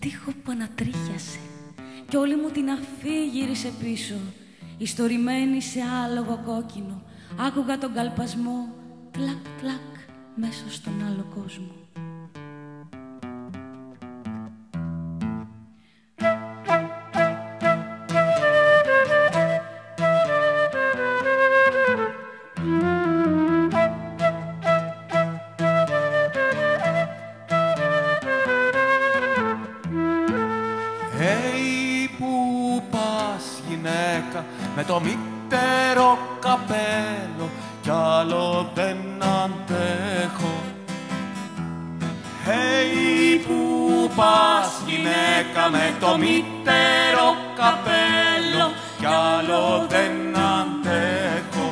τείχο που ανατρίχιασε κι όλη μου την αφή γύρισε πίσω, ιστορημένη σε άλογο κόκκινο. Άκουγα τον καλπασμό τλακ τλακ μέσα στον άλλο κόσμο. Με το μύτερο καπέλο κι άλλο δεν αντέχω. Hey, που πας γυναίκα με το μύτερο καπέλο κι άλλο δεν αντέχω.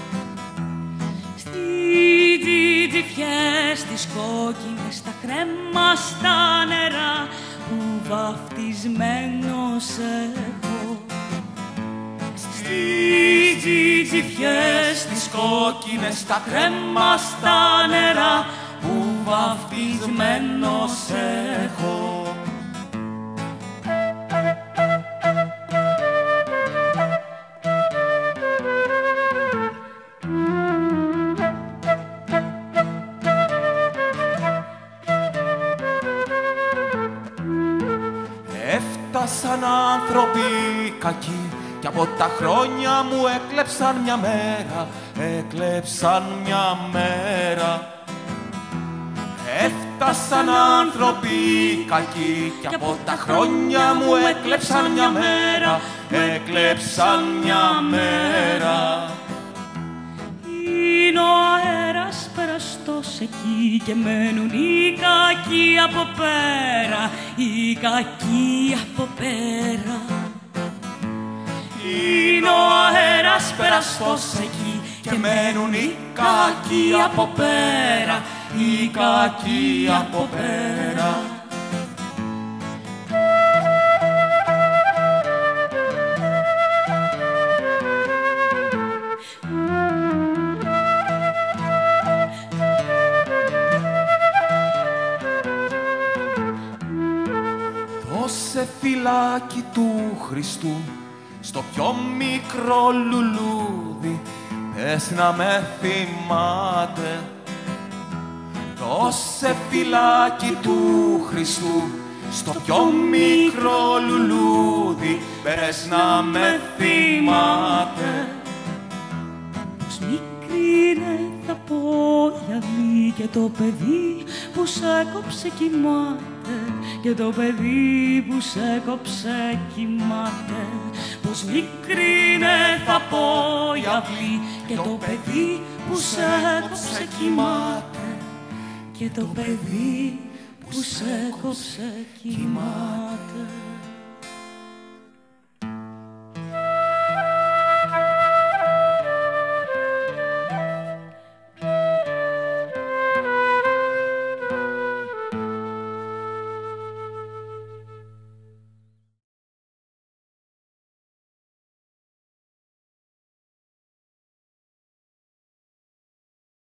Στις τζιτζιφιές τις κόκκινες, τα κρέμα στα νερά που βαφτισμένος έχω. Στις τζιτζιφιές τις κόκκινες, τα κρέμα στα νερά που βαφτισμένος έχω. Έφτασαν άνθρωποι κακοί κι από τα χρόνια μου έκλεψαν μια μέρα, έκλεψαν μια μέρα. Έφτασαν άνθρωποι κακοί κι από τα χρόνια μου έκλεψαν μια μέρα, έκλεψαν μια μέρα. Είναι ο αέρας περαστός εκεί και μένουν οι κακοί από πέρα, οι κακοί από πέρα. Είναι ο αέρας περαστός εκεί και μένουν οι κακοί από πέρα, οι κακοί από πέρα. Δώσε φυλάκι του Χριστού στο πιο μικρό λουλούδι, πες να με θυμάται. Δώσε φυλάκι του Χριστού στο πιο μικρό λουλούδι, πες να με θυμάται. Πως μικρή είναι θα πω η αυγή και το παιδί που σ' έκοψε κοιμάται, και το παιδί που σ' έκοψε κοιμάται. Πως μικρή είναι θα πω η αυγή και το παιδί που σ' έκοψε κοιμάται, και το παιδί που σ' έκοψε κοιμάται.